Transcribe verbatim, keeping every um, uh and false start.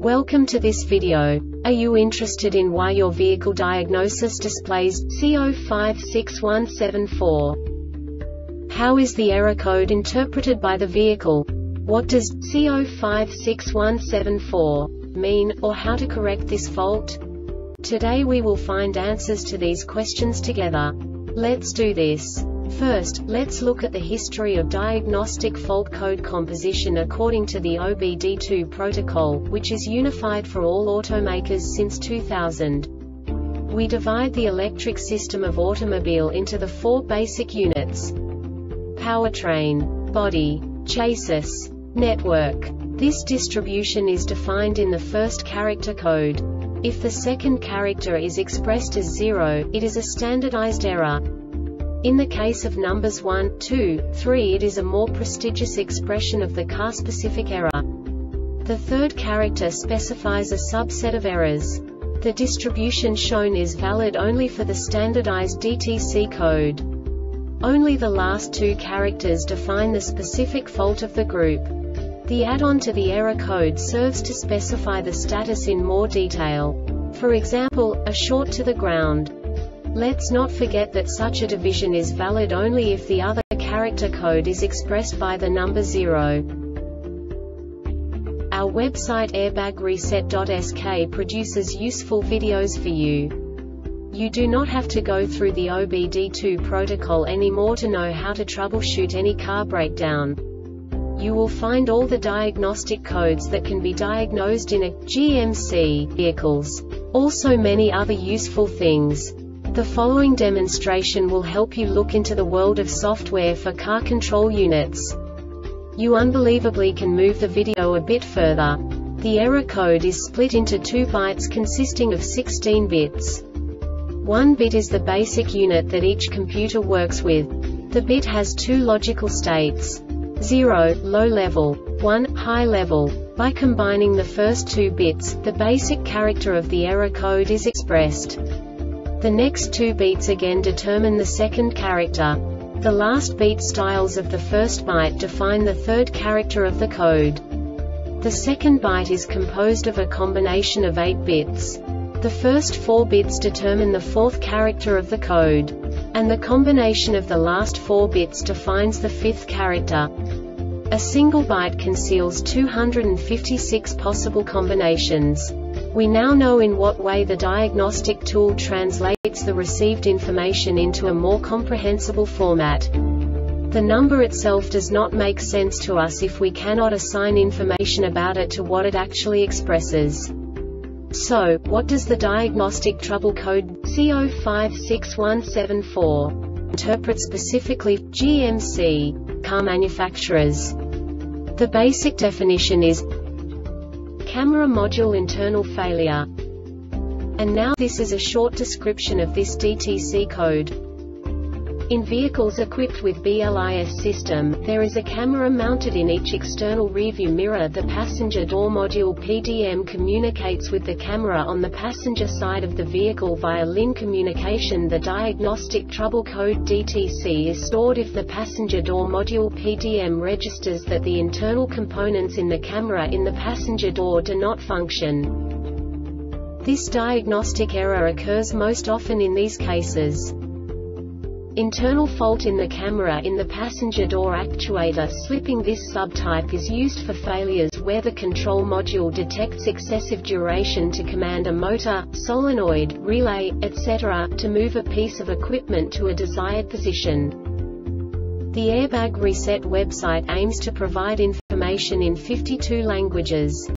Welcome to this video. Are you interested in why your vehicle diagnosis displays C zero five six one seven four? How is the error code interpreted by the vehicle? What does C zero five six one seven four mean, or how to correct this fault? Today we will find answers to these questions together. Let's do this. First, let's look at the history of diagnostic fault code composition according to the O B D two protocol, which is unified for all automakers since two thousand. We divide the electric system of automobile into the four basic units: powertrain, body, chassis, network. This distribution is defined in the first character code. If the second character is expressed as zero, it is a standardized error. In the case of numbers one, two, three, it is a more prestigious expression of the car-specific error. The third character specifies a subset of errors. The distribution shown is valid only for the standardized D T C code. Only the last two characters define the specific fault of the group. The add-on to the error code serves to specify the status in more detail. For example, a short to the ground. Let's not forget that such a division is valid only if the other character code is expressed by the number zero. Our website airbag reset dot S K produces useful videos for you. You do not have to go through the O B D two protocol anymore to know how to troubleshoot any car breakdown. You will find all the diagnostic codes that can be diagnosed in a G M C vehicles. Also many other useful things. The following demonstration will help you look into the world of software for car control units. You unbelievably can move the video a bit further. The error code is split into two bytes consisting of sixteen bits. One bit is the basic unit that each computer works with. The bit has two logical states: zero, low level, one, high level. By combining the first two bits, the basic character of the error code is expressed. The next two beats again determine the second character. The last beat styles of the first byte define the third character of the code. The second byte is composed of a combination of eight bits. The first four bits determine the fourth character of the code. And the combination of the last four bits defines the fifth character. A single byte conceals two hundred fifty-six possible combinations. We now know in what way the diagnostic tool translates the received information into a more comprehensible format. The number itself does not make sense to us if we cannot assign information about it to what it actually expresses. So, what does the diagnostic trouble code C zero five six one seven four interpret specifically for G M C car manufacturers? The basic definition is camera module internal failure. And now this is a short description of this D T C code. In vehicles equipped with B L I S system, there is a camera mounted in each external rearview mirror. The passenger door module P D M communicates with the camera on the passenger side of the vehicle via L I N communication. The diagnostic trouble code D T C is stored if the passenger door module P D M registers that the internal components in the camera in the passenger door do not function. This diagnostic error occurs most often in these cases: internal fault in the camera in the passenger door actuator slipping. This subtype is used for failures where the control module detects excessive duration to command a motor, solenoid, relay, et cetera to move a piece of equipment to a desired position. The Airbag Reset website aims to provide information in fifty-two languages.